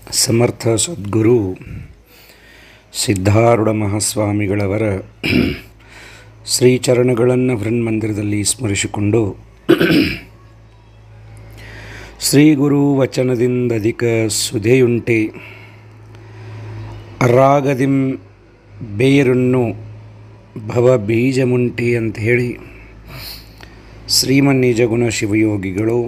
ಸಮರ್ಥ ಸದ್ಗುರು ಸಿದ್ಧಾರೂಢ ಮಹಾಸ್ವಾಮಿಗಳವರ ಶ್ರೀಚರಣಗಳನ್ನು ಹೃನ್ಮಂದಿರದಲ್ಲಿ ಸ್ಮರಿಸಿಕೊಂಡು ಶ್ರೀ ಗುರು ವಚನದಿಂದಧಿಕ ಸುಧೆಯುಂಟೆ ರಾಗದಿಂ ಬೇರನ್ನು ಭವ ಬೀಜಮುಂಟೆ ಅಂತ ಹೇಳಿ ಶ್ರೀಮನ್ನಿಜಗುಣ ಶಿವಯೋಗಿಗಳು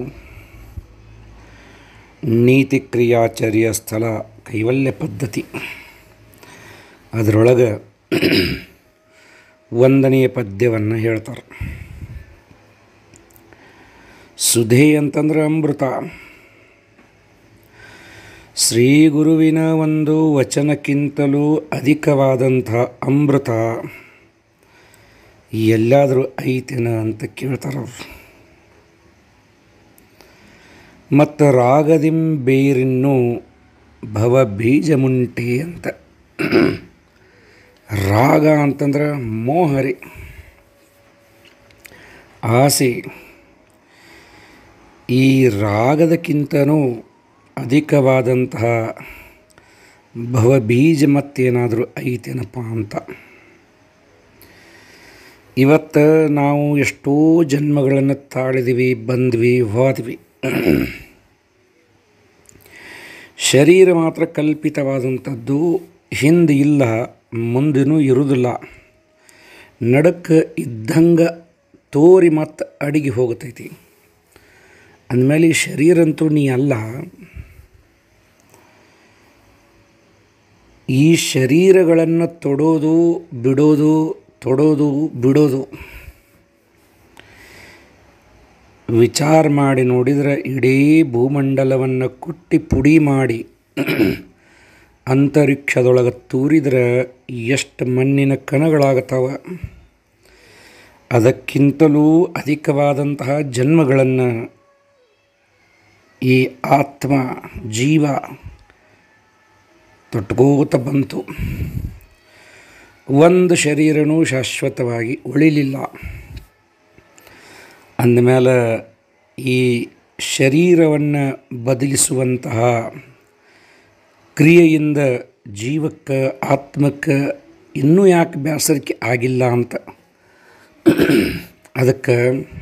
ನೀತಿ ಕ್ರಿಯಾಚರ್ಯ ಸ್ಥಳ ಕೈವಲ್ಯ ಪದ್ಧತಿ ಅದರೊಳಗೆ ಒಂದನೆಯ ಪದ್ಯವನ್ನು ಹೇಳ್ತಾರೆ. ಸುಧೆ ಅಂತಂದ್ರೆ ಅಮೃತ. ಶ್ರೀ ಗುರುವಿನ ಒಂದು ವಚನಕ್ಕಿಂತಲೂ ಅಧಿಕವಾದಂಥ ಅಮೃತ ಎಲ್ಲಾದರೂ ಐತೇನ ಅಂತ ಕೇಳ್ತಾರವ್ರು. ಮತ್ತು ರಾಗದಿಂ ಬೇರಿನ್ನು ಭವ ಬೀಜಮುಂಟೆ ಅಂತ. ರಾಗ ಅಂತಂದ್ರೆ ಮೋಹರಿ, ಆಸೆ. ಈ ರಾಗದಕ್ಕಿಂತನೂ ಅಧಿಕವಾದಂತಹ ಭವಬೀಜ ಮತ್ತೇನಾದರೂ ಐತೇನಪ್ಪ ಅಂತ. ಇವತ್ತು ನಾವು ಎಷ್ಟೋ ಜನ್ಮಗಳನ್ನು ತಾಳಿದ್ವಿ, ಬಂದ್ವಿ, ಹೋದ್ವಿ. ಶರೀರ ಮಾತ್ರ ಕಲ್ಪಿತವಾದಂಥದ್ದು, ಹಿಂದೆ ಇಲ್ಲ, ಮುಂದೆನೂ ಇರುವುದಿಲ್ಲ. ನಡಕ್ಕೆ ಇದ್ದಂಗೆ ತೋರಿ ಮತ್ತು ಅಡಿಗೆ ಹೋಗುತ್ತೈತಿ. ಅಂದಮೇಲೆ ಈ ಶರೀರ ಅಂತೂ ನೀ ಅಲ್ಲ. ಈ ಶರೀರಗಳನ್ನು ತೊಡೋದು ಬಿಡೋದು, ತೊಡೋದು ಬಿಡೋದು ವಿಚಾರ ಮಾಡಿ ನೋಡಿದರೆ ಇಡೀ ಭೂಮಂಡಲವನ್ನು ಕುಟ್ಟಿ ಪುಡಿ ಮಾಡಿ ಅಂತರಿಕ್ಷದೊಳಗೆ ತೂರಿದ್ರೆ ಎಷ್ಟು ಮಣ್ಣಿನ ಕಣಗಳಾಗ್ತಾವೆ. ಅದಕ್ಕಿಂತಲೂ ಅಧಿಕವಾದಂತಹ ಜನ್ಮಗಳನ್ನು ಈ ಆತ್ಮ ಜೀವ ತೊಟ್ಕೋತ ಬಂತು. ಒಂದು ಶರೀರನೂ ಶಾಶ್ವತವಾಗಿ ಉಳಿಲಿಲ್ಲ. ಅಂದಮೇಲೆ ಈ ಶರೀರವನ್ನು ಬದಲಿಸುವಂತಹ ಕ್ರಿಯೆಯಿಂದ ಜೀವಕ್ಕೆ, ಆತ್ಮಕ್ಕೆ ಇನ್ನೂ ಯಾಕೆ ಬೇಸರಿಕೆ ಆಗಿಲ್ಲ ಅಂತ. ಅದಕ್ಕೆ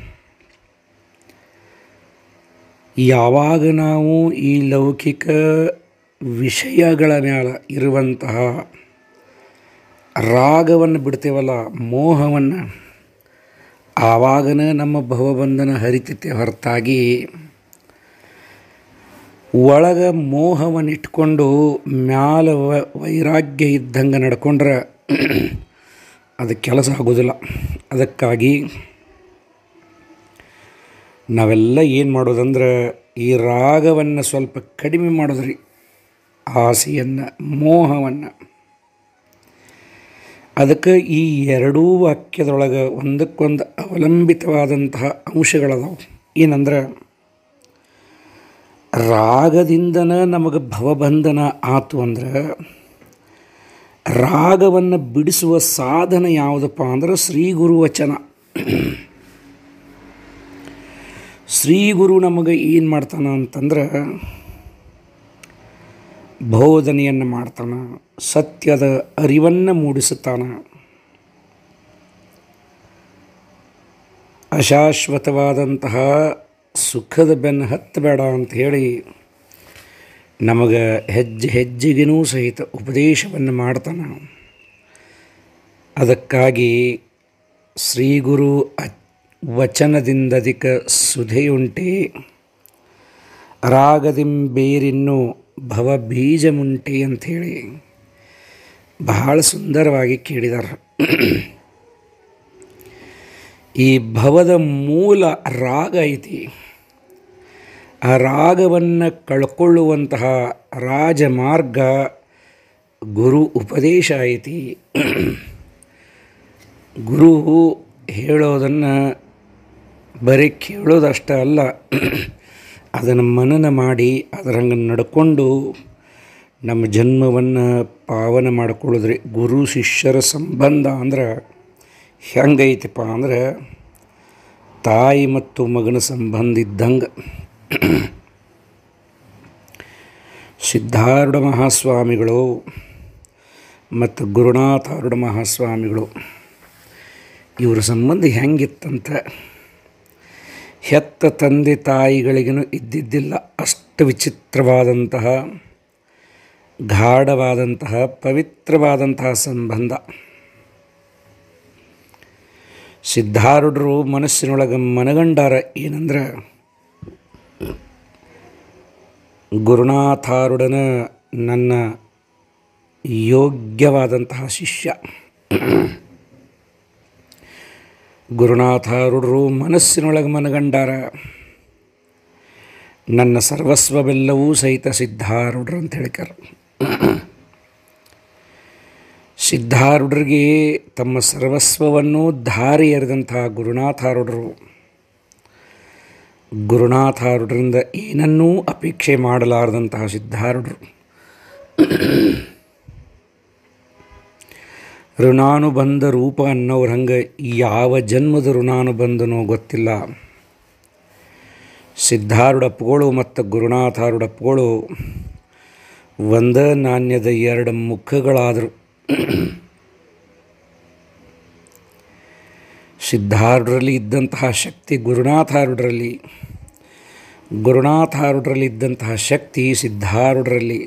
ಯಾವಾಗ ನಾವು ಈ ಲೌಕಿಕ ವಿಷಯಗಳ ಮೇಲೆ ಇರುವಂತಹ ರಾಗವನ್ನು ಬಿಡ್ತೇವಲ್ಲ, ಮೋಹವನ್ನು, ಆವಾಗನೇ ನಮ್ಮ ಭವಬಂಧನ ಹರಿತೈತೆ ಹೊರತಾಗಿ ಒಳಗೆ ಮೋಹವನ್ನು ಇಟ್ಕೊಂಡು ಮ್ಯಾಲ ವೈರಾಗ್ಯ ಇದ್ದಂಗೆ ನಡ್ಕೊಂಡ್ರೆ ಅದು ಕೆಲಸ ಆಗೋದಿಲ್ಲ. ಅದಕ್ಕಾಗಿ ನಾವೆಲ್ಲ ಏನು ಮಾಡೋದಂದ್ರೆ ಈ ರಾಗವನ್ನು ಸ್ವಲ್ಪ ಕಡಿಮೆ ಮಾಡೋದ್ರಿ, ಆಸೆಯನ್ನು, ಮೋಹವನ್ನು. ಅದಕ್ಕೆ ಈ ಎರಡೂ ವಾಕ್ಯದೊಳಗೆ ಒಂದಕ್ಕೊಂದು ಅವಲಂಬಿತವಾದಂತಹ ಅಂಶಗಳದಾವೆ. ಏನಂದ್ರೆ ರಾಗದಿಂದನೇ ನಮಗೆ ಭವಬಂಧನ ಆತು ಅಂದ್ರೆ ರಾಗವನ್ನು ಬಿಡಿಸುವ ಸಾಧನ ಯಾವುದಪ್ಪ ಅಂದ್ರೆ ಶ್ರೀ ಗುರು ವಚನ. ಶ್ರೀ ಗುರು ನಮಗೆ ಏನು ಮಾಡ್ತಾನೆ ಅಂತಂದ್ರೆ ಬೋಧನೆಯನ್ನು ಮಾಡ್ತಾನೆ, ಸತ್ಯದ ಅರಿವನ್ನು ಮೂಡಿಸುತ್ತಾನೆ. ಅಶಾಶ್ವತವಾದಂತಹ ಸುಖದ ಬೆನ್ನು ಹತ್ತಬೇಡ ಅಂಥೇಳಿ ನಮಗೆ ಹೆಜ್ಜೆ ಹೆಜ್ಜೆಗೂ ಸಹಿತ ಉಪದೇಶವನ್ನು ಮಾಡ್ತಾನೆ. ಅದಕ್ಕಾಗಿ ಶ್ರೀ ಗುರು ವಚನದಿಂದಧಿಕ ಸುಧೆಯುಂಟೆ ರಾಗದಿಂ ಬೇರಿನ್ನು ಭವ ಬೀಜಮುಂಟೆ ಅಂಥೇಳಿ ಬಹಳ ಸುಂದರವಾಗಿ ಕೇಳಿದ್ದಾರೆ. ಈ ಭವದ ಮೂಲ ರಾಗ ಐತಿ. ಆ ರಾಗವನ್ನು ಕಳ್ಕೊಳ್ಳುವಂತಹ ರಾಜಮಾರ್ಗ ಗುರು ಉಪದೇಶ ಐತಿ. ಗುರು ಹೇಳೋದನ್ನು ಬರೀ ಕೇಳೋದಷ್ಟೇ ಅಲ್ಲ, ಅದನ್ನು ಮನನ ಮಾಡಿ ಅದರಂಗೆ ನಡ್ಕೊಂಡು ನಮ್ಮ ಜನ್ಮವನ್ನು ಪಾವನ ಮಾಡಿಕೊಳ್ಳೋದ್ರಿ. ಗುರು ಶಿಷ್ಯರ ಸಂಬಂಧ ಅಂದ್ರೆ ಹೆಂಗೈತಪ್ಪ ಅಂದ್ರೆ ತಾಯಿ ಮತ್ತು ಮಗನ ಸಂಬಂಧ ಇದ್ದಂಗೆ. ಸಿದ್ಧಾರೂಢ ಮಹಾಸ್ವಾಮಿಗಳು ಮತ್ತು ಗುರುನಾಥಾರೂಢ ಮಹಾಸ್ವಾಮಿಗಳು ಇವರ ಸಂಬಂಧ ಹೆಂಗಿತ್ತಂತ ಹೆತ್ತ ತಂದೆ ತಾಯಿಗಳಿಗೂ ಇದ್ದಿದ್ದಿಲ್ಲ ಅಷ್ಟು ವಿಚಿತ್ರವಾದಂತಹ ಗಾಢವಾದಂತಹ ಪವಿತ್ರವಾದಂತಹ ಸಂಬಂಧ. ಸಿದ್ಧಾರೂಢರು ಮನಸ್ಸಿನೊಳಗೆ ಮನಗಂಡಾರ ಏನಂದ್ರೆ, ಗುರುನಾಥಾರೂಢನ ನನ್ನ ಯೋಗ್ಯವಾದಂತಹ ಶಿಷ್ಯ. ಗುರುನಾಥಾರೂಢರು ಮನಸ್ಸಿನೊಳಗೆ ಮನಗಂಡಾರ, ನನ್ನ ಸರ್ವಸ್ವವೆಲ್ಲವೂ ಸಹಿತ ಸಿದ್ಧಾರೂಢರು ಅಂತ ಹೇಳ್ತಾರೆ. ಸಿದ್ಧಾರೂಢರಿಗೆ ತಮ್ಮ ಸರ್ವಸ್ವವನ್ನು ಧಾರೆ ಎರೆದಂತಹ ಗುರುನಾಥಾರೂಢರು ಗುರುನಾಥಾರೂಢರಿಂದ ಏನನ್ನೂ ಅಪೇಕ್ಷೆ ಮಾಡಲಾರದಂತಹ ಸಿದ್ಧಾರೂಢರು. ಋಣಾನುಬಂಧ ರೂಪ ಅನ್ನೋರು ಹಂಗೆ ಯಾವ ಜನ್ಮದ ಋಣಾನುಬಂಧನೋ ಗೊತ್ತಿಲ್ಲ. ಸಿದ್ಧಾರೂಢಪ್ಪಗಳು ಮತ್ತು ಗುರುನಾಥಾರೂಢಪ್ಪಗಳು ಒಂದ ನಾಣ್ಯದ ಎರಡು ಮುಖಗಳಾದರು. ಸಿದ್ಧಾರೂಢರಲ್ಲಿ ಇದ್ದಂತಹ ಶಕ್ತಿ ಗುರುನಾಥಾರೂಢರಲ್ಲಿ, ಗುರುನಾಥಾರೂಢರಲ್ಲಿ ಇದ್ದಂತಹ ಶಕ್ತಿ ಸಿದ್ಧಾರೂಢರಲ್ಲಿ.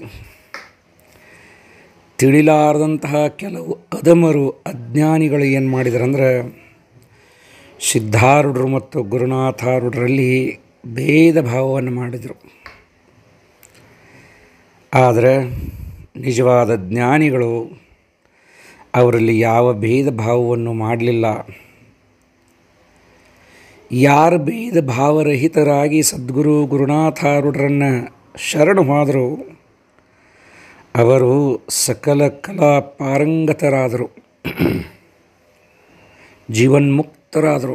ತಿಳಿಲಾರದಂತಹ ಕೆಲವು ಅಧಮರು ಅಜ್ಞಾನಿಗಳು ಏನು ಮಾಡಿದರಂದ್ರೆ, ಸಿದ್ಧಾರೂಢರು ಮತ್ತು ಗುರುನಾಥಾರೂಢರಲ್ಲಿ ಭೇದ ಭಾವವನ್ನು ಮಾಡಿದರು. ಆದರೆ ನಿಜವಾದ ಜ್ಞಾನಿಗಳು ಅವರಲ್ಲಿ ಯಾವ ಭೇದ ಭಾವವನ್ನು ಮಾಡಲಿಲ್ಲ. ಯಾರು ಭೇದ ಭಾವರಹಿತರಾಗಿ ಸದ್ಗುರು ಗುರುನಾಥಾರೂಢರನ್ನು ಶರಣು ಹೋದರು ಅವರು ಸಕಲ ಕಲಾ ಪಾರಂಗತರಾದರು, ಜೀವನ್ಮುಕ್ತರಾದರು,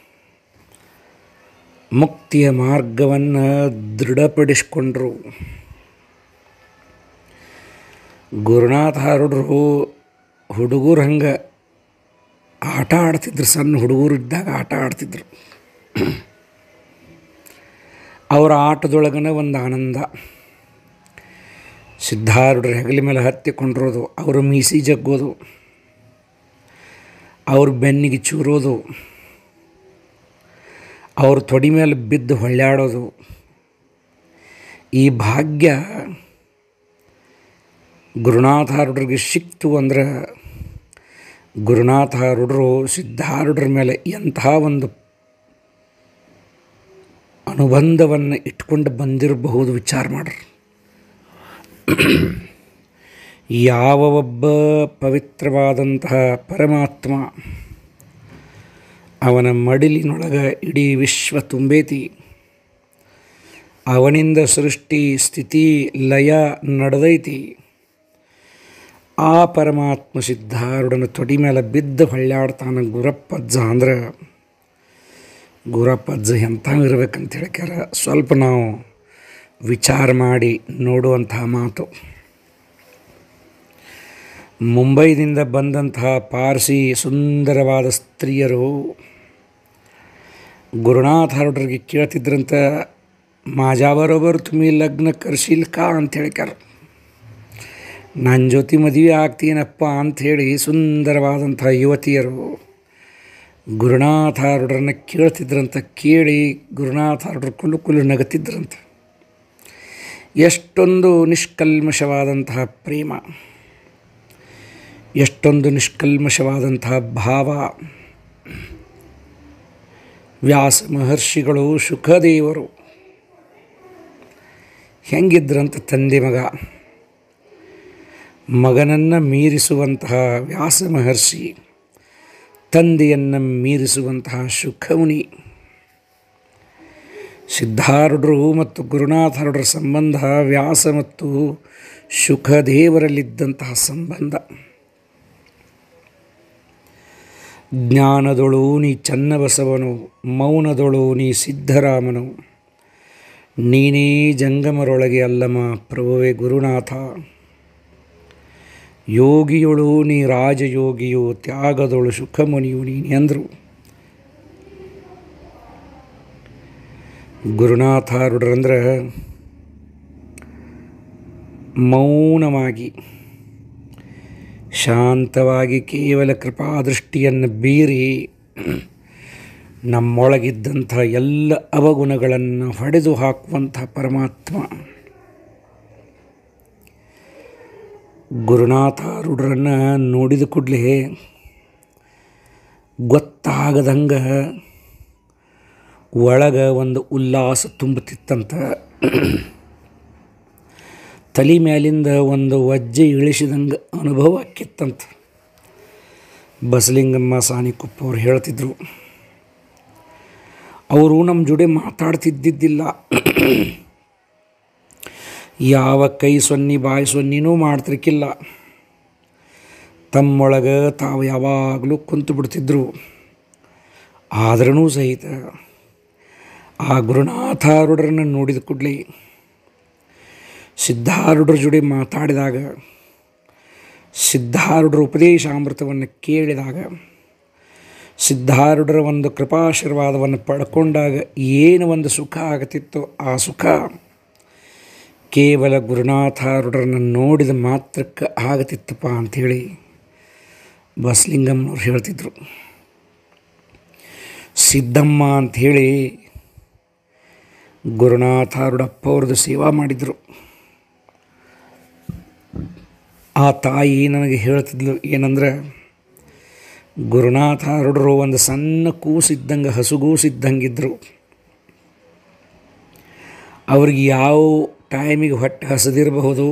ಮುಕ್ತಿಯ ಮಾರ್ಗವನ್ನು ದೃಢಪಡಿಸಿಕೊಂಡರು. ಗುರುನಾಥಾರೂಢರು ಹುಡುಗರು ಹಂಗೆ ಆಟ ಆಡ್ತಿದ್ರು, ಸಣ್ಣ ಹುಡುಗರು ಇದ್ದಾಗ ಆಟ ಆಡ್ತಿದ್ರು. ಅವರ ಆಟದೊಳಗನ ಒಂದು ಆನಂದ. ಸಿದ್ಧಾರೂಢರ ಹೆಗಲ ಮೇಲೆ ಹತ್ತಿಕೊಂಡಿರೋದು, ಅವರು ಮೀಸಿ ಜಗ್ಗೋದು, ಅವ್ರ ಬೆನ್ನಿಗೆ ಚೂರೋದು, ಅವ್ರ ತೊಡೆ ಮೇಲೆ ಬಿದ್ದು ಹೊಳ್ಯಾಡೋದು, ಈ ಭಾಗ್ಯ ಗುರುನಾಥಾರೂಢರಿಗೆ ಸಿಕ್ತು ಅಂದ್ರೆ ಗುರುನಾಥಾರೂಢರು ಸಿದ್ಧಾರೂಢರ ಮೇಲೆ ಎಂಥ ಒಂದು ಅನುಬಂಧವನ್ನು ಇಟ್ಕೊಂಡು ಬಂದಿರಬಹುದು ವಿಚಾರ ಮಾಡ್ರಿ. ಯಾವ ಒಬ್ಬ ಪವಿತ್ರವಾದಂತಹ ಪರಮಾತ್ಮ ಅವನ ಮಡಿಲಿನೊಳಗೆ ಇಡೀ ವಿಶ್ವ ತುಂಬೈತಿ, ಅವನಿಂದ ಸೃಷ್ಟಿ ಸ್ಥಿತಿ ಲಯ ನಡೆದೈತಿ, ಆ ಪರಮಾತ್ಮ ಸಿದ್ಧಾರೂಢನ ತೊಡಿ ಮೇಲೆ ಬಿದ್ದು ಹೊಳ್ಯಾಡ್ತಾನೆ ಗುರಪ್ಪಜ್ಜ ಅಂದ್ರೆ ಗುರಪ್ಪಜ್ಜ ಎಂಥ ಇರ್ಬೇಕಂತ ಹೇಳ್ಕ್ಯಾರ. ಸ್ವಲ್ಪ ನಾವು ವಿಚಾರ ಮಾಡಿ ನೋಡುವಂತಹ ಮಾತು. ಮುಂಬೈದಿಂದ ಬಂದಂತಹ ಪಾರ್ಸಿ ಸುಂದರವಾದ ಸ್ತ್ರೀಯರು ಗುರುನಾಥಾರೂಢರಿಗೆ ಕೇಳ್ತಿದ್ರಂತ, ಮಾಜಾಬರೋಬರ್ ತುಮಿ ಲಗ್ನ ಕರ್ಶಿಲ್ ಕಾ ಅಂತ ಹೇಳ್ಕ್ಯಾರ. ನನ್ನ ಜೊತೆ ಮದುವೆ ಆಗ್ತೀನಪ್ಪ ಅಂಥೇಳಿ ಸುಂದರವಾದಂಥ ಯುವತಿಯರು ಗುರುನಾಥಾರೂಢರನ್ನ ಕೇಳ್ತಿದ್ರಂತ. ಕೇಳಿ ಗುರುನಾಥಾರೂಢರು ಕುಲು ನಗತಿದ್ರಂತ. ಎಷ್ಟೊಂದು ನಿಷ್ಕಲ್ಮಶವಾದಂತಹ ಪ್ರೇಮ, ಎಷ್ಟೊಂದು ನಿಷ್ಕಲ್ಮಶವಾದಂತಹ ಭಾವ. ವ್ಯಾಸ ಮಹರ್ಷಿಗಳು, ಶುಕದೇವರು ಹೆಂಗಿದ್ರಂತ ತಂದೆ ಮಗ. ಮಗನನ್ನು ಮೀರಿಸುವಂತಹ ವ್ಯಾಸ ಮಹರ್ಷಿ, ತಂದೆಯನ್ನು ಮೀರಿಸುವಂತಹ ಶುಕಮುನಿ. ಸಿದ್ಧಾರೂಢರು ಮತ್ತು ಗುರುನಾಥಾರೂಢರ ಸಂಬಂಧ ವ್ಯಾಸ ಮತ್ತು ಶುಕದೇವರಲ್ಲಿದ್ದಂತಹ ಸಂಬಂಧ. ಜ್ಞಾನದೊಳು ನೀ ಚನ್ನಬಸವನು, ಮೌನದೊಳು ನೀ ಸಿದ್ಧರಾಮನು, ನೀನೇ ಜಂಗಮರೊಳಗೆ ಅಲ್ಲಮ ಪ್ರಭುವೆ ಗುರುನಾಥ. ಯೋಗಿಯೊಳು ನೀ ರಾಜಯೋಗಿಯು, ತ್ಯಾಗದೊಳು ಶುಕಮುನಿಯು ನೀನು ಎಂದರು. ಗುರುನಾಥಾರೂಢರಂದ್ರೆ ಮೌನವಾಗಿ ಶಾಂತವಾಗಿ ಕೇವಲ ಕೃಪಾದೃಷ್ಟಿಯನ್ನು ಬೀರಿ ನಮ್ಮೊಳಗಿದ್ದಂಥ ಎಲ್ಲ ಅವಗುಣಗಳನ್ನು ಹೊಡೆದು ಹಾಕುವಂಥ ಪರಮಾತ್ಮ ಗುರುನಾಥಾರೂಢರನ್ನು ನೋಡಿದ ಕೂಡಲೇ ಗೊತ್ತಾಗದಂಗೆ ಒಳಗೆ ಒಂದು ಉಲ್ಲಾಸ ತುಂಬುತ್ತಿತ್ತಂತ. ತಲೆ ಮೇಲಿಂದ ಒಂದು ವಜ್ಜೆ ಇಳಿಸಿದಂಗೆ ಅನುಭವ ಆಕ್ಕಿತ್ತಂತ. ಬಸಲಿಂಗಮ್ಮ ಸಾನಿಕೊಪ್ಪ ಅವ್ರು ಹೇಳ್ತಿದ್ರು, ಅವರು ನಮ್ಮ ಜೋಡಿ ಮಾತಾಡ್ತಿದ್ದಿದ್ದಿಲ್ಲ, ಯಾವ ಕೈ ಸೊನ್ನೆ ಬಾಯಿ ಸೊನ್ನಿನೂ ಮಾಡ್ತಿರ್ಕಿಲ್ಲ, ತಮ್ಮೊಳಗೆ ತಾವು ಯಾವಾಗಲೂ ಕುಂತು ಬಿಡ್ತಿದ್ರು. ಆದ್ರೂ ಸಹಿತ ಆ ಗುರುನಾಥಾರೂಢರನ್ನು ನೋಡಿದ ಕೂಡಲೇ ಸಿದ್ಧಾರೂಢರ ಜೋಡಿ ಮಾತಾಡಿದಾಗ, ಸಿದ್ಧಾರೂಢರ ಉಪದೇಶಾಮೃತವನ್ನು ಕೇಳಿದಾಗ, ಸಿದ್ಧಾರೂಢರ ಒಂದು ಕೃಪಾಶೀರ್ವಾದವನ್ನು ಪಡ್ಕೊಂಡಾಗ ಏನು ಒಂದು ಸುಖ ಆಗುತ್ತಿತ್ತೋ ಆ ಸುಖ ಕೇವಲ ಗುರುನಾಥಾರೂಢರನ್ನು ನೋಡಿದ ಮಾತ್ರಕ್ಕೆ ಆಗತಿತ್ತಪ್ಪ ಅಂಥೇಳಿ ಬಸಲಿಂಗಮ್ಮನವ್ರು ಹೇಳ್ತಿದ್ರು. ಸಿದ್ದಮ್ಮ ಅಂಥೇಳಿ ಗುರುನಾಥಾರೂಢಪ್ಪ ಅವ್ರದ್ದು ಸೇವಾ ಮಾಡಿದರು. ಆ ತಾಯಿ ನನಗೆ ಹೇಳ್ತಿದ್ಲು ಏನಂದ್ರೆ, ಗುರುನಾಥಾರೂಢರು ಒಂದು ಸಣ್ಣ ಕೂಸಿದ್ದಂಗೆ, ಹಸುಗೂಸಿದ್ದಂಗಿದ್ದರು. ಅವ್ರಿಗೆ ಯಾವ ಟೈಮಿಗೆ ಹೊಟ್ಟೆ ಹಸಿದಿರಬಹುದು,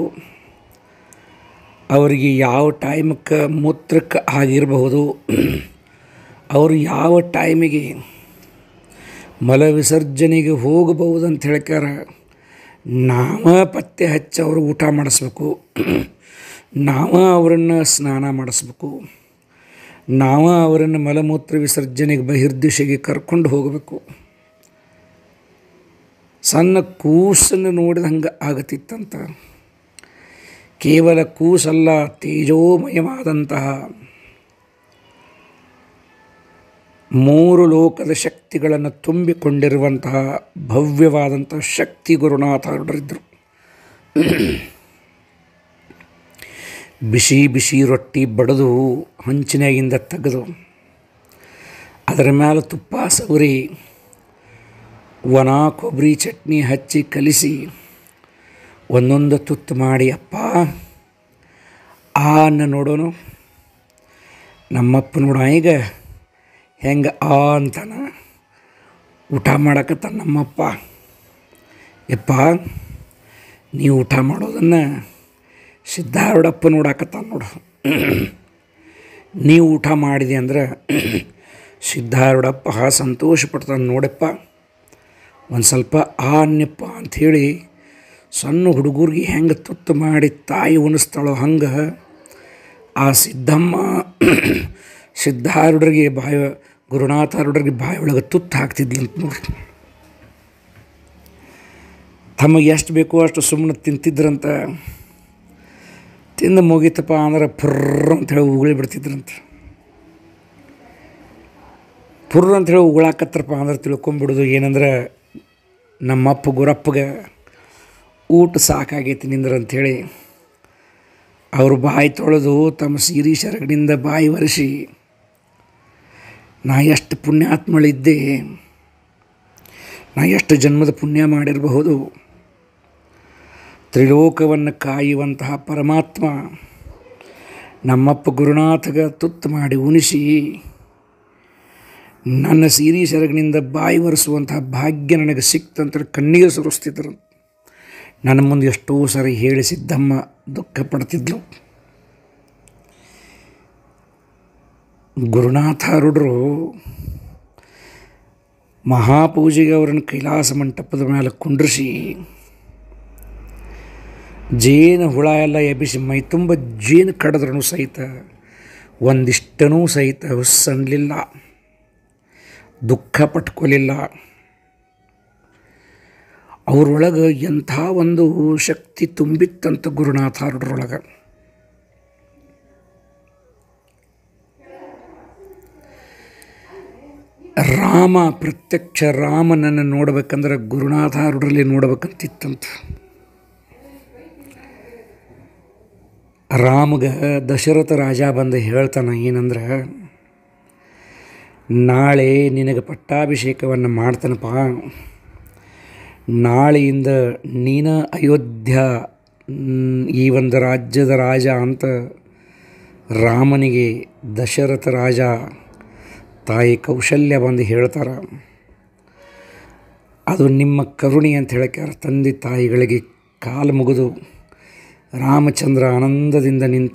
ಅವರಿಗೆ ಯಾವ ಟೈಮಕ್ಕೆ ಮೂತ್ರಕ್ಕೆ ಆಗಿರಬಹುದು, ಅವರು ಯಾವ ಟೈಮಿಗೆ ಮಲ ವಿಸರ್ಜನೆಗೆ ಹೋಗಬಹುದು ಅಂತ ಹೇಳ್ಕಾರ ನಾವ ಪತ್ತೆ ಹಚ್ಚಿ ಅವ್ರಿಗೆ ಊಟ ಮಾಡಿಸ್ಬೇಕು, ನಾವ ಅವರನ್ನು ಸ್ನಾನ ಮಾಡಿಸ್ಬೇಕು, ನಾವ ಅವರನ್ನು ಮಲಮೂತ್ರ ವಿಸರ್ಜನೆಗೆ ಬಹಿರ್ದಿಶೆಗೆ ಕರ್ಕೊಂಡು ಹೋಗಬೇಕು. ಸಣ್ಣ ಕೂಸನ್ನು ನೋಡಿದಂಗೆ ಆಗತ್ತಿತ್ತಂತ. ಕೇವಲ ಕೂಸಲ್ಲ, ತೇಜೋಮಯವಾದಂತಹ 3 ಲೋಕದ ಶಕ್ತಿಗಳನ್ನು ತುಂಬಿಕೊಂಡಿರುವಂತಹ ಭವ್ಯವಾದಂತಹ ಶಕ್ತಿ ಗುರುನಾಥಾರೂಢರಿದ್ದರು. ಬಿಸಿ ಬಿಸಿ ರೊಟ್ಟಿ ಬಡಿದು ಹಂಚಿನಾಗಿಂದ ತೆಗೆದು ಅದರ ಮೇಲೆ ತುಪ್ಪ ಸವರಿ ಒಣ ಕೊಬ್ಬರಿ ಚಟ್ನಿ ಹಚ್ಚಿ ಕಲಿಸಿ ಒಂದೊಂದು ತುತ್ತು ಮಾಡಿ, ಅಪ್ಪ ಅನ್ನ ನೋಡೋನು, ನಮ್ಮಪ್ಪ ನೋಡ ಈಗ ಹೆಂಗೆ ಅಂತಾನ ಊಟ ಮಾಡಕತ್ತಾನ ನಮ್ಮಪ್ಪ. ಯಪ್ಪ ನೀವು ಊಟ ಮಾಡೋದನ್ನು ಸಿದ್ಧಾರೂಢಪ್ಪ ನೋಡಕತ್ತಾನ ನೋಡು, ನೀವು ಊಟ ಮಾಡಿದೆ ಅಂದ್ರೆ ಸಿದ್ಧಾರೂಢಪ್ಪ ಸಂತೋಷ ಪಡ್ತಾನೆ ನೋಡಪ್ಪ, ಒಂದು ಸ್ವಲ್ಪ ಅನ್ನಪ್ಪ ಅಂಥೇಳಿ ಸಣ್ಣ ಹುಡುಗರಿಗೆ ಹೆಂಗೆ ತುತ್ತು ಮಾಡಿ ತಾಯಿ ಉಣಿಸ್ತಾಳೋ ಹಂಗೆ ಆ ಸಿದ್ದಮ್ಮ ಸಿದ್ಧಾರೂಢರಿಗೆ ಗುರುನಾಥಾರೂಢರಿಗೆ ಬಾಯಿ ಒಳಗೆ ತುತ್ತು ಹಾಕ್ತಿದ್ಲಂತ ನೋಡಿ. ತಮಗೆ ಎಷ್ಟು ಬೇಕೋ ಅಷ್ಟು ಸುಮ್ಮನೆ ತಿಂತಿದ್ರಂತ. ತಿಂದು ಮುಗಿತಪ್ಪ ಅಂದ್ರೆ ಪುರ್ರ ಅಂಥೇಳಿ ಉಗುಳಿ ಬಿಡ್ತಿದ್ರಂತ. ಪುರ್ರ ಅಂಥೇಳಿ ಉಗುಳಾಕತ್ರಪ್ಪ ಅಂದ್ರೆ ತಿಳ್ಕೊಂಬಿಡೋದು ಏನಂದ್ರೆ ನಮ್ಮಪ್ಪ ಗುರಪ್ಪಗೆ ಊಟ ಸಾಕಾಗೈತಿ ನಿಂದ್ರ ಅಂಥೇಳಿ ಅವರು ಬಾಯಿ ತೊಳೆದು ತಮ್ಮ ಸೀರೆ ಸೆರಗಿನಿಂದ ಬಾಯಿ ಒರೆಸಿ, ನಾ ಎಷ್ಟು ಪುಣ್ಯಾತ್ಮಳಿದ್ದೆ, ನಾ ಎಷ್ಟು ಜನ್ಮದ ಪುಣ್ಯ ಮಾಡಿರಬಹುದು, ತ್ರಿಲೋಕವನ್ನು ಕಾಯುವಂತಹ ಪರಮಾತ್ಮ ನಮ್ಮಪ್ಪ ಗುರುನಾಥಗ ತುತ್ತು ಮಾಡಿ ಉಣಿಸಿ ನನ್ನ ಸೀರೆ ಸೆರಗಿನಿಂದ ಬಾಯಿ ಒರೆಸುವಂತಹ ಭಾಗ್ಯ ನನಗೆ ಸಿಕ್ತಂತ ಕಣ್ಣೀರು ಸುರಿಸ್ತಿದ್ರು. ನನ್ನ ಮುಂದೆ ಎಷ್ಟೋ ಸರಿ ಹೇಳಿ ಸಿದ್ದಮ್ಮ ದುಃಖ ಪಡ್ತಿದ್ಲು. ಗುರುನಾಥಾರೂಢರು ಮಹಾಪೂಜೆಗೆ ಅವರನ್ನು ಕೈಲಾಸ ಮಂಟಪದ ಮೇಲೆ ಕುಂಡ್ರಿಸಿ ಜೇನು ಹುಳ ಎಲ್ಲ ಎಬ್ಬಿಸಿ ಮೈ ತುಂಬ ಜೇನು ಕಡಿದ್ರೂ ಸಹಿತ ಒಂದಿಷ್ಟನೂ ಸಹಿತ ಹುಸ್ಸನ್ನಲಿಲ್ಲ, ದುಃಖ ಪಟ್ಕೊಲಿಲ್ಲ. ಅವರೊಳಗೆ ಎಂಥ ಒಂದು ಶಕ್ತಿ ತುಂಬಿತ್ತಂತ ಗುರುನಾಥಾರೂಢರೊಳಗೆ. ರಾಮ, ಪ್ರತ್ಯಕ್ಷ ರಾಮನನ್ನು ನೋಡ್ಬೇಕಂದ್ರೆ ಗುರುನಾಥಾರೂಢರಲ್ಲಿ ನೋಡ್ಬೇಕಂತಿತ್ತಂತ. ರಾಮಗ ದಶರಥ ರಾಜ ಬಂದು ಹೇಳ್ತಾನೆ ಏನಂದ್ರೆ, ನಾಳೆ ನಿನಗೆ ಪಟ್ಟಾಭಿಷೇಕವನ್ನು ಮಾಡ್ತಾನಪ್ಪ. ನಾಳೆಯಿಂದ ನೀನ ಅಯೋಧ್ಯ ಈ ಒಂದು ರಾಜ್ಯದ ರಾಜ ಅಂತ ರಾಮನಿಗೆ ದಶರಥ ರಾಜ ತಾಯಿ ಕೌಶಲ್ಯ ಬಂದು ಹೇಳ್ತಾರೆ. ಅದು ನಿಮ್ಮ ಕರುಣೆ ಅಂತ ಹೇಳಕ್ಕೆ ತಂದೆ ತಾಯಿಗಳಿಗೆ ಕಾಲು ಮುಗಿದು ರಾಮಚಂದ್ರ ಆನಂದದಿಂದ ನಿಂತ.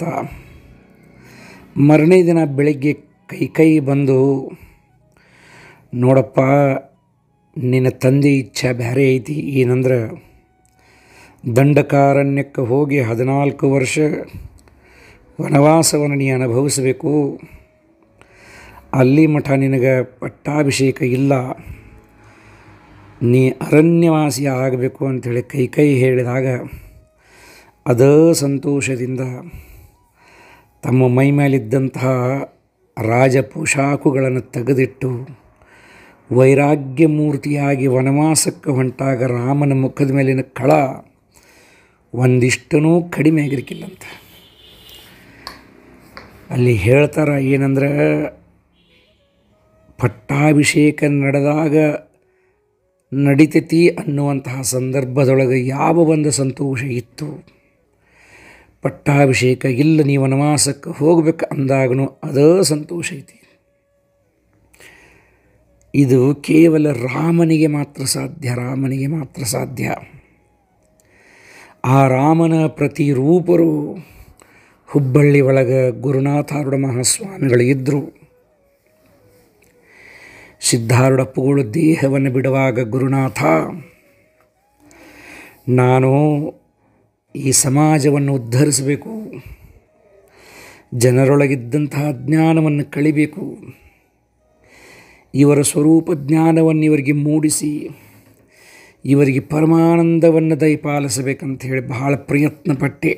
ಮರನೇ ದಿನ ಬೆಳಗ್ಗೆ ಕೈ ಬಂದು, ನೋಡಪ್ಪ ನಿನ್ನ ತಂದೆ ಇಚ್ಛೆ ಬೇರೆ ಐತಿ. ಏನಂದ್ರೆ ದಂಡಕಾರಣ್ಯಕ್ಕೆ ಹೋಗಿ 14 ವರ್ಷ ವನವಾಸವನ್ನು ನೀ ಅನುಭವಿಸಬೇಕು. ಅಲ್ಲಿ ಮಠ ನಿನಗೆ ಪಟ್ಟಾಭಿಷೇಕ ಇಲ್ಲ, ನೀ ಅರಣ್ಯವಾಸಿ ಆಗಬೇಕು ಅಂಥೇಳಿ ಕೈ ಹೇಳಿದಾಗ ಅದೇ ಸಂತೋಷದಿಂದ ತಮ್ಮ ಮೈ ಮೇಲಿದ್ದಂತಹ ರಾಜ ಪೋಷಾಕುಗಳನ್ನು ತೆಗೆದಿಟ್ಟು ವೈರಾಗ್ಯ ಮೂರ್ತಿಯಾಗಿ ವನವಾಸಕ್ಕೆ ಹೊಂಟಾಗ ರಾಮನ ಮುಖದ ಮೇಲಿನ ಕಳ ಒಂದಿಷ್ಟೂ ಕಡಿಮೆ ಆಗಿರ್ಕಿಲ್ಲಂತ. ಅಲ್ಲಿ ಹೇಳ್ತಾರೆ ಏನಂದ್ರೆ, ಪಟ್ಟಾಭಿಷೇಕ ನಡೆದಾಗ ನಡಿತೈತಿ ಅನ್ನುವಂತಹ ಸಂದರ್ಭದೊಳಗೆ ಯಾವ ಒಂದು ಸಂತೋಷ ಇತ್ತು, ಪಟ್ಟಾಭಿಷೇಕ ಇಲ್ಲ ನೀವು ವನವಾಸಕ್ಕೆ ಹೋಗ್ಬೇಕು ಅಂದಾಗೂ ಅದೇ ಸಂತೋಷ ಐತಿ. ಇದು ಕೇವಲ ರಾಮನಿಗೆ ಮಾತ್ರ ಸಾಧ್ಯ, ರಾಮನಿಗೆ ಮಾತ್ರ ಸಾಧ್ಯ. ಆ ರಾಮನ ಪ್ರತಿರೂಪರು ಹುಬ್ಬಳ್ಳಿ ಒಳಗೆ ಗುರುನಾಥಾರೂಢ ಮಹಾಸ್ವಾಮಿಗಳು ಇದ್ದರು. ಸಿದ್ಧಾರೂಢಪ್ಪಗಳು ದೇಹವನ್ನು ಬಿಡುವಾಗ, ಗುರುನಾಥ, ನಾನು ಈ ಸಮಾಜವನ್ನು ಉದ್ಧರಿಸಬೇಕು, ಜನರೊಳಗಿದ್ದಂತಹ ಜ್ಞಾನವನ್ನು ಕಳಿಬೇಕು, ಇವರ ಸ್ವರೂಪ ಜ್ಞಾನವನ್ನು ಇವರಿಗೆ ಮೂಡಿಸಿ ಇವರಿಗೆ ಪರಮಾನಂದವನ್ನು ದಯಪಾಲಿಸಬೇಕಂತ ಹೇಳಿ ಬಹಳ ಪ್ರಯತ್ನಪಟ್ಟೆ.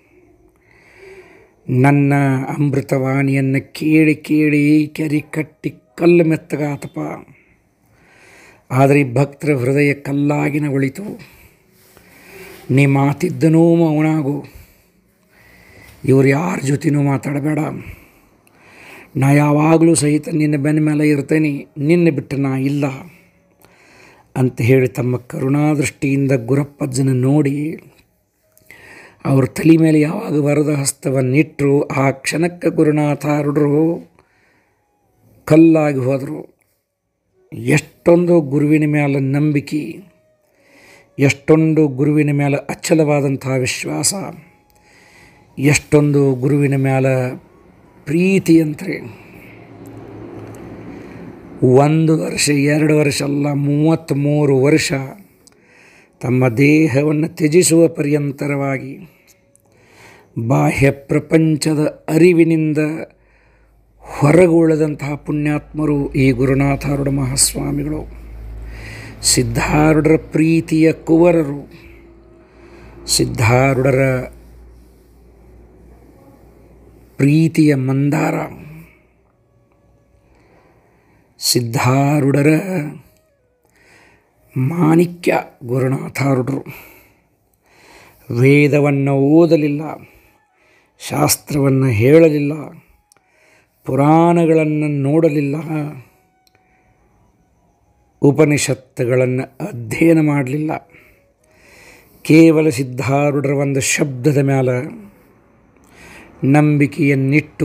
ನನ್ನ ಅಮೃತವಾಣಿಯನ್ನು ಕೇಳಿ ಕೇಳಿ ಕೆರೆ ಕಟ್ಟಿ ಕಲ್ಲು ಮೆತ್ತಗಾತಪ್ಪ. ಆದರೆ ಈ ಭಕ್ತರ ಹೃದಯ ಕಲ್ಲಾಗಿನ ಉಳಿತು. ನೀ ಮಾತಿದ್ದನೂ ಮೌನಾಗು, ಇವ್ರು ಯಾರ ಜೊತೆನೂ ಮಾತಾಡಬೇಡ, ನಾ ಯಾವಾಗಲೂ ಸಹಿತ ನಿನ್ನ ಬೆನ್ನ ಮೇಲೆ ಇರ್ತೇನೆ, ನಿನ್ನೆ ಬಿಟ್ಟು ನಾ ಇಲ್ಲ ಅಂತ ಹೇಳಿ ತಮ್ಮ ಕರುಣಾದೃಷ್ಟಿಯಿಂದ ಗುರಪ್ಪಜ್ಜನ ನೋಡಿ ಅವ್ರ ತಲೆ ಮೇಲೆ ಯಾವಾಗ ವರದ ಹಸ್ತವನ್ನಿಟ್ಟರು, ಆ ಕ್ಷಣಕ್ಕೆ ಗುರುನಾಥಾರೂಢರು ಕಲ್ಲಾಗಿ ಹೋದರು. ಎಷ್ಟೊಂದು ಗುರುವಿನ ಮೇಲೆ ನಂಬಿಕೆ, ಎಷ್ಟೊಂದು ಗುರುವಿನ ಮೇಲೆ ಅಚಲವಾದಂಥ ವಿಶ್ವಾಸ, ಎಷ್ಟೊಂದು ಗುರುವಿನ ಮೇಲೆ ಪ್ರೀತಿ ಅಂತ್ರಿ. 1 ವರ್ಷ 2 ವರ್ಷ ಅಲ್ಲ, 33 ವರ್ಷ ತಮ್ಮ ದೇಹವನ್ನು ತ್ಯಜಿಸುವ ಪರ್ಯಂತರವಾಗಿ ಬಾಹ್ಯ ಪ್ರಪಂಚದ ಅರಿವಿನಿಂದ ಹೊರಗುಳಿದಂತಹ ಪುಣ್ಯಾತ್ಮರು ಈ ಗುರುನಾಥಾರೂಢ ಮಹಾಸ್ವಾಮಿಗಳು. ಸಿದ್ಧಾರೂಢರ ಪ್ರೀತಿಯ ಕುವರರು, ಸಿದ್ಧಾರೂಢರ ಪ್ರೀತಿಯ ಮಂದಾರ, ಸಿದ್ಧಾರೂಢರ ಮಾಣಿಕ್ಯ ಗುರುನಾಥಾರೂಢರು. ವೇದವನ್ನು ಓದಲಿಲ್ಲ, ಶಾಸ್ತ್ರವನ್ನು ಹೇಳಲಿಲ್ಲ, ಪುರಾಣಗಳನ್ನು ನೋಡಲಿಲ್ಲ, ಉಪನಿಷತ್ತುಗಳನ್ನು ಅಧ್ಯಯನ ಮಾಡಲಿಲ್ಲ. ಕೇವಲ ಸಿದ್ಧಾರೂಢರ ಒಂದು ಶಬ್ದದ ಮೇಲೆ ನಂಬಿಕೆಯನ್ನಿಟ್ಟು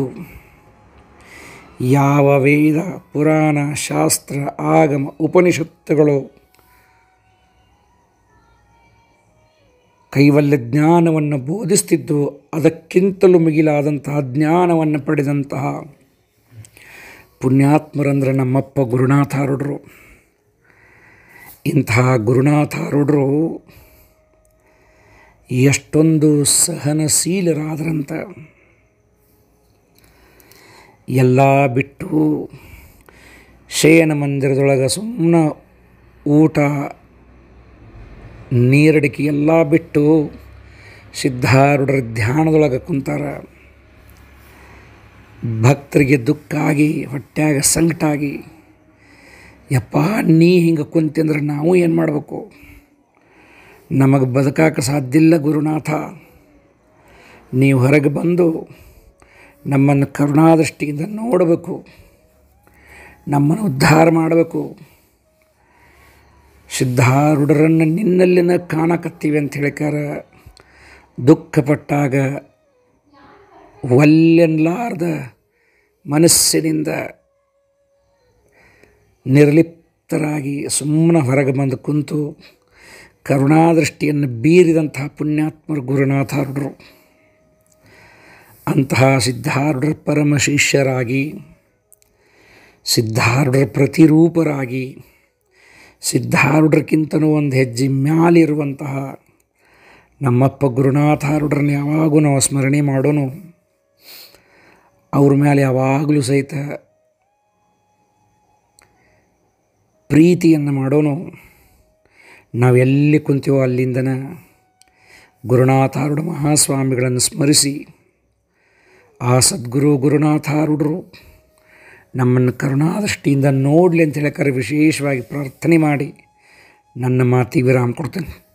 ಯಾವ ವೇದ ಪುರಾಣ ಶಾಸ್ತ್ರ ಆಗಮ ಉಪನಿಷತ್ತುಗಳು ಕೈವಲ್ಯ ಜ್ಞಾನವನ್ನು ಬೋಧಿಸ್ತಿದ್ದು, ಅದಕ್ಕಿಂತಲೂ ಮಿಗಿಲಾದಂತಹ ಜ್ಞಾನವನ್ನು ಪಡೆದಂತಹ ಪುಣ್ಯಾತ್ಮರಂದ್ರೆ ನಮ್ಮಪ್ಪ ಗುರುನಾಥಾರೂಢರು. ಇಂತಹ ಗುರುನಾಥಾರೂಢರು ಎಷ್ಟೊಂದು ಸಹನಶೀಲರಾದ್ರಂತ. ಎಲ್ಲ ಬಿಟ್ಟು ಶಯನ ಮಂದಿರದೊಳಗೆ ಸುಮ್ಮನೆ ಊಟ ನೀರಡಿಕೆ ಎಲ್ಲ ಬಿಟ್ಟು ಸಿದ್ಧಾರೂಢರ ಧ್ಯಾನದೊಳಗೆ ಕುಂತಾರ. ಭಕ್ತರಿಗೆ ದುಃಖ ಆಗಿ ಹೊಟ್ಯಾಗ ಸಂಕಟಾಗಿ, ಯಪ್ಪ ನೀ ಹಿಂಗೆ ಕುಂತಂದ್ರೆ ನಾವು ಏನು ಮಾಡಬೇಕು, ನಮಗೆ ಬದುಕಕ್ಕೆ ಸಾಧ್ಯ ಇಲ್ಲ ಗುರುನಾಥ, ನೀವು ಹೊರಗೆ ಬಂದು ನಮ್ಮನ್ನು ಕರುಣಾದೃಷ್ಟಿಯಿಂದ ನೋಡಬೇಕು, ನಮ್ಮನ್ನು ಉದ್ಧಾರ ಮಾಡಬೇಕು. ಸಿದ್ಧಾರೂಢರನ್ನು ನಿನ್ನಲ್ಲಿನ ಕಾಣಕತ್ತೀವಿ ಅಂತ ಹೇಳಿಕಾರ ದುಃಖಪಟ್ಟಾಗ ಒಲ್ಲೆನ್ಲಾರ್ದ ಮನಸ್ಸಿನಿಂದ ನಿರ್ಲಿಪ್ತರಾಗಿ ಸುಮ್ಮನೆ ಹೊರಗೆ ಬಂದು ಕುಂತು ಕರುಣಾದೃಷ್ಟಿಯನ್ನು ಬೀರಿದಂತಹ ಪುಣ್ಯಾತ್ಮರು ಗುರುನಾಥಾರೂಢರು. ಅಂತಹ ಸಿದ್ಧಾರೂಢರ ಪರಮ ಶಿಷ್ಯರಾಗಿ, ಸಿದ್ಧಾರೂಢರ ಪ್ರತಿರೂಪರಾಗಿ, ಸಿದ್ಧಾರೂಢರಕ್ಕಿಂತನೂ ಒಂದು ಹೆಜ್ಜೆ ಮ್ಯಾಲಿರುವಂತಹ ನಮ್ಮಪ್ಪ ಗುರುನಾಥಾರೂಢರನ್ನ ಯಾವಾಗೂ ನಾವು ಸ್ಮರಣೆ ಮಾಡೋನು. ಅವ್ರ ಮೇಲೆ ಯಾವಾಗಲೂ ಸಹಿತ ಪ್ರೀತಿಯನ್ನು ಮಾಡೋನು. ನಾವೆಲ್ಲಿ ಕುಂತೀವೋ ಅಲ್ಲಿಂದನ ಗುರುನಾಥಾರೂಢ ಮಹಾಸ್ವಾಮಿಗಳನ್ನು ಸ್ಮರಿಸಿ ಆ ಸದ್ಗುರು ಗುರುನಾಥಾರೂಢರು ನಮ್ಮನ್ನು ಕರುಣಾದೃಷ್ಟಿಯಿಂದ ನೋಡಲಿ ಅಂತ ಹೇಳಕ್ಕಾರೆ ವಿಶೇಷವಾಗಿ ಪ್ರಾರ್ಥನೆ ಮಾಡಿ ನನ್ನ ಮಾತಿಗೆ ವಿರಾಮ ಕೊಡ್ತೇನೆ.